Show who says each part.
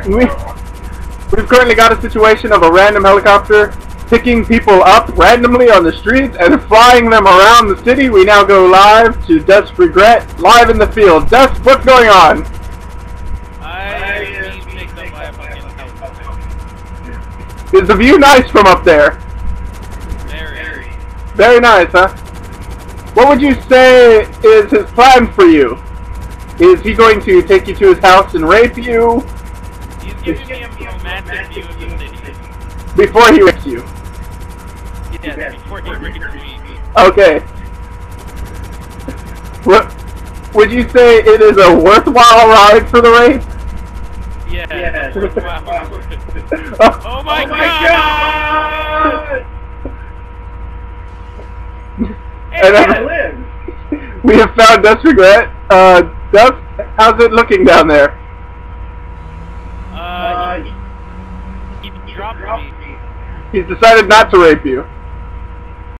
Speaker 1: We've currently got a situation of a random helicopter picking people up randomly on the streets and flying them around the city. We now go live to Dusk Regret, live in the field. Dusk, what's going on?
Speaker 2: I picked up by a fucking helicopter.
Speaker 1: Is the view nice from up there?
Speaker 2: Very.
Speaker 1: Very nice, huh? What would you say is his plan for you? Is he going to take you to his house and rape you?
Speaker 2: He's giving me a romantic view of the city.
Speaker 1: Before he rapes you?
Speaker 2: Yes, before he rapes me.
Speaker 1: Okay. What would you say it is a worthwhile ride for the rape?
Speaker 2: Yeah. Wow.
Speaker 1: Oh
Speaker 2: my god!
Speaker 1: And we have found Dusk Regret. Dusk, how's it looking down there?
Speaker 2: He dropped me.
Speaker 1: He's decided not to rape you.